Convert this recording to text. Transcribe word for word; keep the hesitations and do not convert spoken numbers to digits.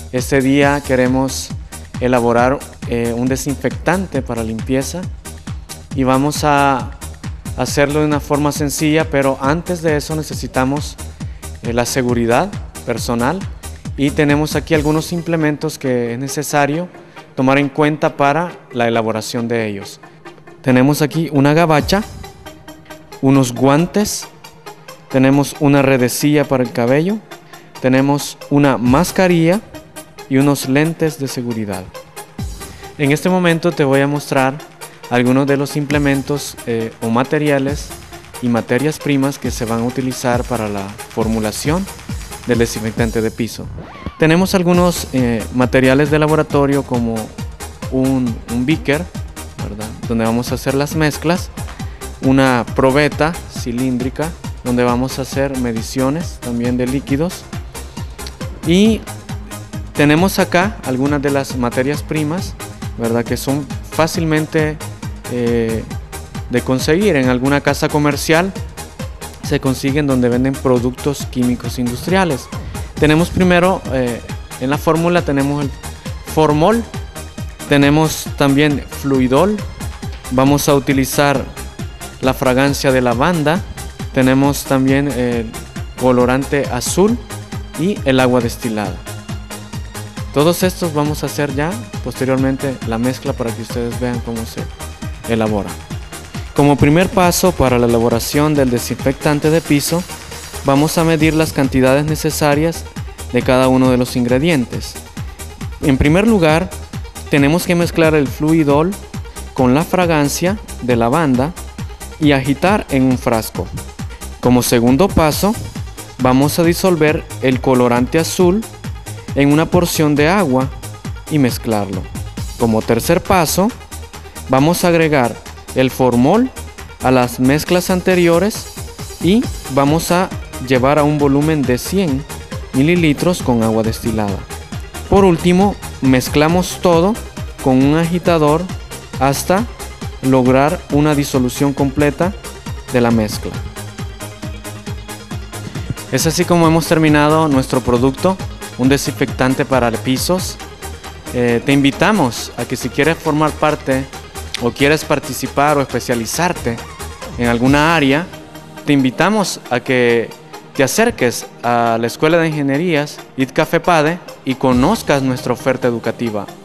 Este día queremos elaborar eh, un desinfectante para limpieza y vamos a hacerlo de una forma sencilla, pero antes de eso necesitamos eh, la seguridad personal y tenemos aquí algunos implementos que es necesario tomar en cuenta para la elaboración de ellos. Tenemos aquí una gabacha, unos guantes, tenemos una redecilla para el cabello, tenemos una mascarilla y unos lentes de seguridad. En este momento te voy a mostrar algunos de los implementos eh, o materiales y materias primas que se van a utilizar para la formulación del desinfectante de piso. Tenemos algunos eh, materiales de laboratorio como un, un beaker, ¿verdad?, donde vamos a hacer las mezclas, una probeta cilíndrica donde vamos a hacer mediciones también de líquidos, y tenemos acá algunas de las materias primas, ¿verdad?, que son fácilmente eh, de conseguir. En alguna casa comercial se consiguen donde venden productos químicos industriales. Tenemos primero eh, en la fórmula tenemos el formol, tenemos también fluidol, vamos a utilizar la fragancia de lavanda, tenemos también el colorante azul y el agua destilada. Todos estos vamos a hacer ya posteriormente la mezcla para que ustedes vean cómo se elabora. Como primer paso para la elaboración del desinfectante de piso, vamos a medir las cantidades necesarias de cada uno de los ingredientes. En primer lugar, tenemos que mezclar el fluidol con la fragancia de lavanda y agitar en un frasco. Como segundo paso, vamos a disolver el colorante azul en una porción de agua y mezclarlo. Como tercer paso, vamos a agregar el formol a las mezclas anteriores y vamos a llevar a un volumen de cien mililitros con agua destilada. Por último, mezclamos todo con un agitador hasta lograr una disolución completa de la mezcla. Es así como hemos terminado nuestro producto, un desinfectante para pisos. Eh, te invitamos a que si quieres formar parte o quieres participar o especializarte en alguna área, te invitamos a que te acerques a la Escuela de Ingenierías I T C A FEPADE y conozcas nuestra oferta educativa.